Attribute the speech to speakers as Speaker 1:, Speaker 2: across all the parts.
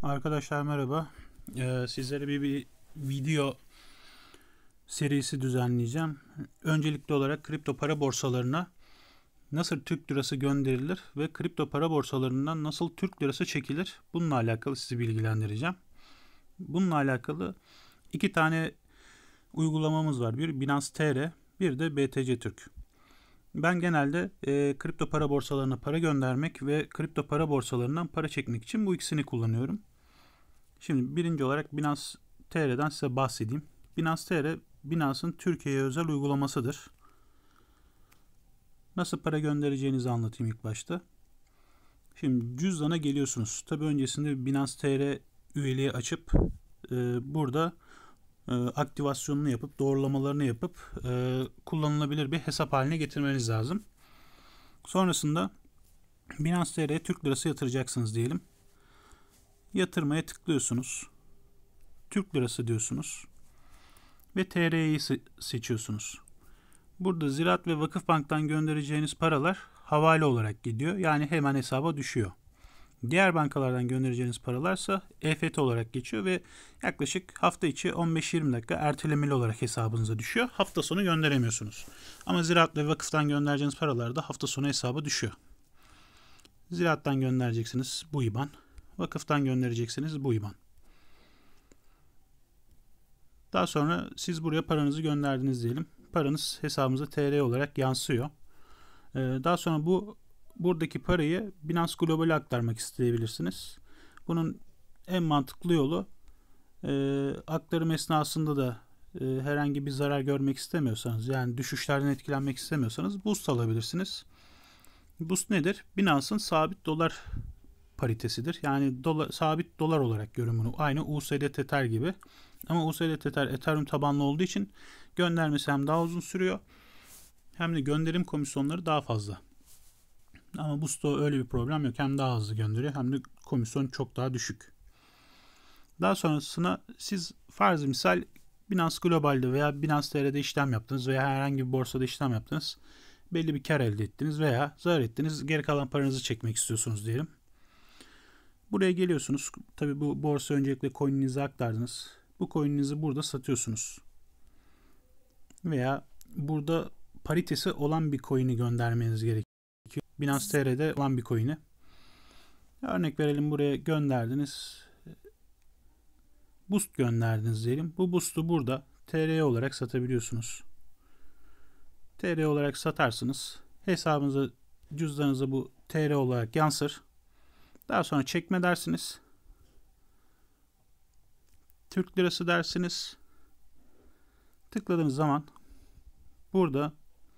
Speaker 1: Arkadaşlar merhaba. Sizlere bir video serisi düzenleyeceğim. Öncelikli olarak kripto para borsalarına nasıl Türk lirası gönderilir ve kripto para borsalarından nasıl Türk lirası çekilir? Bununla alakalı sizi bilgilendireceğim. Bununla alakalı iki tane uygulamamız var. Bir Binance TR, bir de BTC Türk. Ben genelde kripto para borsalarına para göndermek ve kripto para borsalarından para çekmek için bu ikisini kullanıyorum. Şimdi birinci olarak Binance TR'den size bahsedeyim. Binance TR, Binance'ın Türkiye'ye özel uygulamasıdır. Nasıl para göndereceğinizi anlatayım ilk başta. Şimdi cüzdana geliyorsunuz. Tabi öncesinde Binance TR üyeliği açıp burada aktivasyonunu yapıp doğrulamalarını yapıp kullanılabilir bir hesap haline getirmeniz lazım. Sonrasında Binance TR'ye Türk lirası yatıracaksınız diyelim. Yatırmaya tıklıyorsunuz. Türk lirası diyorsunuz. Ve TR'yi seçiyorsunuz. Burada Ziraat ve Vakıfbank'tan göndereceğiniz paralar havale olarak gidiyor. Yani hemen hesaba düşüyor. Diğer bankalardan göndereceğiniz paralarsa EFT olarak geçiyor ve yaklaşık hafta içi 15-20 dakika ertelemeli olarak hesabınıza düşüyor. Hafta sonu gönderemiyorsunuz. Ama Ziraat ve Vakıf'tan göndereceğiniz paralar da hafta sonu hesaba düşüyor. Ziraat'tan göndereceksiniz bu IBAN. Vakıf'tan göndereceksiniz bu IBAN. Daha sonra siz buraya paranızı gönderdiniz diyelim. Paranız hesabımıza TR olarak yansıyor. Daha sonra buradaki parayı Binance Global'e aktarmak isteyebilirsiniz. Bunun en mantıklı yolu aktarım esnasında da herhangi bir zarar görmek istemiyorsanız, yani düşüşlerden etkilenmek istemiyorsanız Boost alabilirsiniz. Boost nedir? Binance'ın sabit dolar paritesidir. Yani sabit dolar olarak görün bunu. Aynı USD Tether gibi. Ama USD Tether Ethereum tabanlı olduğu için göndermesi hem daha uzun sürüyor hem de gönderim komisyonları daha fazla. Ama Boost'ta öyle bir problem yok. Hem daha hızlı gönderiyor hem de komisyon çok daha düşük. Daha sonrasına siz farzı misal Binance Global'de veya Binance TR'de işlem yaptınız veya herhangi bir borsada işlem yaptınız. Belli bir kar elde ettiniz veya zarar ettiniz. Geri kalan paranızı çekmek istiyorsunuz diyelim. Buraya geliyorsunuz. Tabi bu borsa öncelikle coin'inizi aktardınız. Bu coin'inizi burada satıyorsunuz. Veya burada paritesi olan bir coin'i göndermeniz gerekiyor. Binance TR'de olan bir coin'i. Örnek verelim, buraya gönderdiniz. Boost gönderdiniz diyelim. Bu Boost'u burada TR olarak satabiliyorsunuz. TR olarak satarsınız. Hesabınıza, cüzdanınıza bu TR olarak yansır. Daha sonra çekme dersiniz. Türk lirası dersiniz. Tıkladığınız zaman burada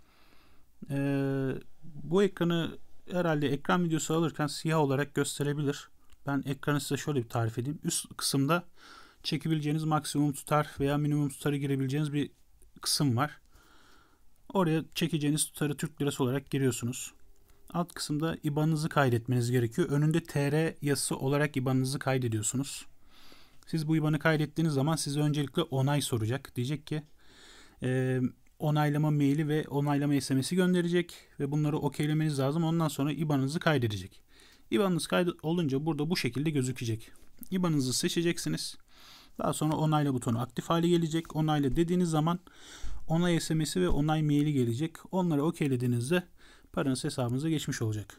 Speaker 1: bu ekranı herhalde ekran videosu alırken siyah olarak gösterebilir. Ben ekranı size şöyle bir tarif edeyim. Üst kısımda çekebileceğiniz maksimum tutar veya minimum tutarı girebileceğiniz bir kısım var. Oraya çekeceğiniz tutarı Türk lirası olarak giriyorsunuz. Alt kısımda IBAN'ınızı kaydetmeniz gerekiyor. Önünde TR yazısı olarak IBAN'ınızı kaydediyorsunuz. Siz bu IBAN'ı kaydettiğiniz zaman size öncelikle onay soracak. Diyecek ki onaylama maili ve onaylama SMS'i gönderecek ve bunları okeylemeniz lazım. Ondan sonra IBAN'ınızı kaydedecek. IBAN'ınız kaydet olunca burada bu şekilde gözükecek. IBAN'ınızı seçeceksiniz. Daha sonra onayla butonu aktif hale gelecek. Onayla dediğiniz zaman onay SMS'i ve onay maili gelecek. Onları okeylediğinizde paranız hesabınıza geçmiş olacak.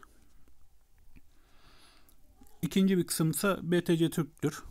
Speaker 1: İkinci bir kısım ise BTC Türk'tür.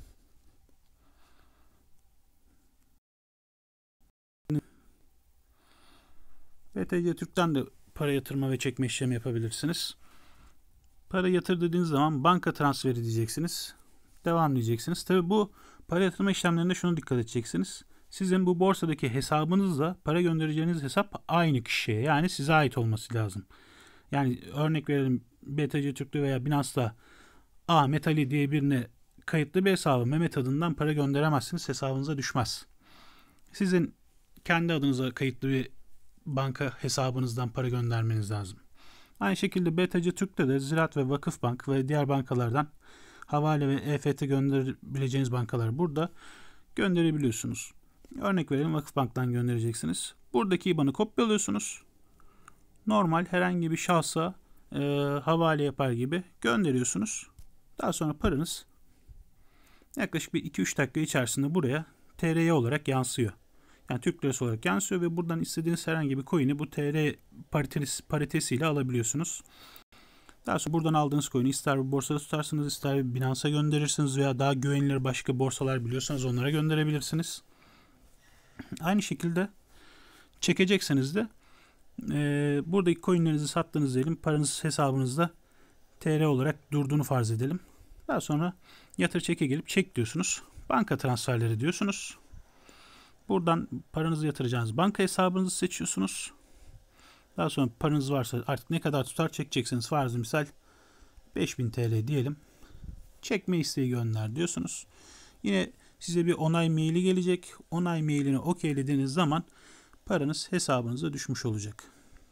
Speaker 1: BTC Türk'ten de para yatırma ve çekme işlemi yapabilirsiniz. Para yatır dediğiniz zaman banka transferi diyeceksiniz. Devam diyeceksiniz. Tabi bu para yatırma işlemlerinde şunu dikkat edeceksiniz. Sizin bu borsadaki hesabınızla para göndereceğiniz hesap aynı kişiye, yani size ait olması lazım. Yani örnek verelim, BTC Türk'te veya Binance'da Ahmet Ali diye birine kayıtlı bir hesabı Mehmet adından para gönderemezsiniz. Hesabınıza düşmez. Sizin kendi adınıza kayıtlı bir banka hesabınızdan para göndermeniz lazım. Aynı şekilde BTC Türk'te de Ziraat ve Vakıfbank ve diğer bankalardan havale ve EFT gönderebileceğiniz bankalar burada gönderebiliyorsunuz. Örnek verelim, Vakıfbank'tan göndereceksiniz. Buradaki IBAN'ı kopyalıyorsunuz. Normal herhangi bir şahsa havale yapar gibi gönderiyorsunuz. Daha sonra paranız Yaklaşık bir 2-3 dakika içerisinde buraya TRY olarak yansıyor. Yani Türk lirası olarak yansıyor ve buradan istediğiniz herhangi bir coin'i bu TR paritesiyle alabiliyorsunuz. Daha sonra buradan aldığınız coin'i ister bir borsada tutarsınız, ister bir Binance'a gönderirsiniz veya daha güvenilir başka borsalar biliyorsanız onlara gönderebilirsiniz. Aynı şekilde çekecekseniz de buradaki coinlerinizi sattığınız diyelim, paranız hesabınızda TR olarak durduğunu farz edelim. Daha sonra yatır çeke gelip çek diyorsunuz. Banka transferleri diyorsunuz. Buradan paranızı yatıracağınız banka hesabınızı seçiyorsunuz. Daha sonra paranız varsa artık ne kadar tutar çekeceksiniz. Farzı misal 5000 TL diyelim. Çekme isteği gönder diyorsunuz. Yine size bir onay maili gelecek. Onay mailini okeylediğiniz zaman paranız hesabınıza düşmüş olacak.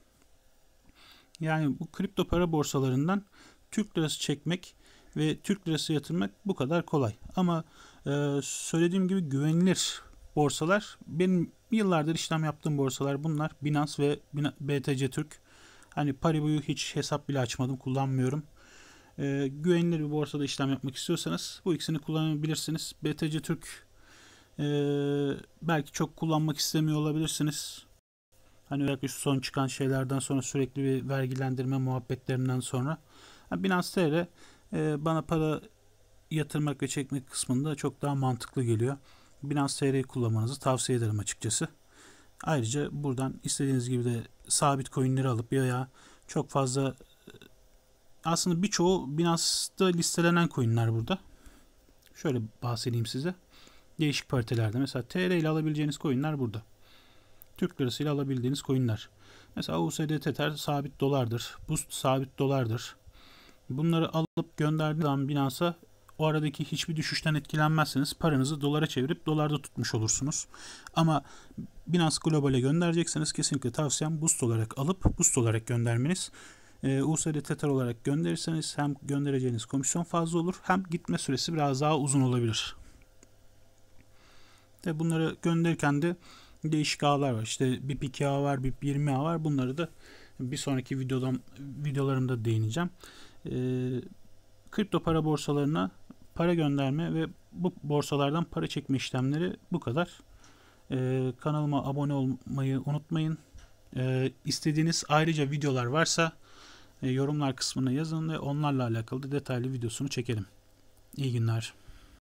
Speaker 1: Yani bu kripto para borsalarından Türk lirası çekmek ve Türk lirası yatırmak bu kadar kolay. Ama söylediğim gibi güvenilir borsalar, benim yıllardır işlem yaptığım borsalar bunlar. Binance ve BTC Türk. Hani Paribu'yu hiç hesap bile açmadım, kullanmıyorum. Güvenilir bir borsada işlem yapmak istiyorsanız bu ikisini kullanabilirsiniz. BTC Türk belki çok kullanmak istemiyor olabilirsiniz. Hani özellikle şu son çıkan şeylerden sonra, sürekli bir vergilendirme muhabbetlerinden sonra. Binance TR bana para yatırmak ve çekmek kısmında çok daha mantıklı geliyor. Binance TR'yi kullanmanızı tavsiye ederim açıkçası. Ayrıca buradan istediğiniz gibi de sabit coinleri alıp ya çok fazla, aslında birçoğu Binance'da listelenen coinler burada. Şöyle bahsedeyim size. Değişik paritelerde. Mesela TR ile alabileceğiniz coinler burada. Türk lirası ile alabildiğiniz coinler. Mesela USD Tether sabit dolardır. Boost sabit dolardır. Bunları alıp gönderdiğiniz zaman Binance'a o aradaki hiçbir düşüşten etkilenmezseniz paranızı dolara çevirip dolarda tutmuş olursunuz. Ama Binance Global'e gönderecekseniz kesinlikle tavsiyem Boost olarak alıp Boost olarak göndermeniz. USD Tether olarak gönderirseniz hem göndereceğiniz komisyon fazla olur, hem gitme süresi biraz daha uzun olabilir. Ve bunları gönderirken de değişik ağlar var. İşte BIP2 ağ var, BIP20 ağ var. Bunları da bir sonraki videolarımda değineceğim. Kripto para borsalarına para gönderme ve bu borsalardan para çekme işlemleri bu kadar. Kanalıma abone olmayı unutmayın. İstediğiniz ayrıca videolar varsa yorumlar kısmına yazın ve onlarla alakalı detaylı videosunu çekelim. İyi günler.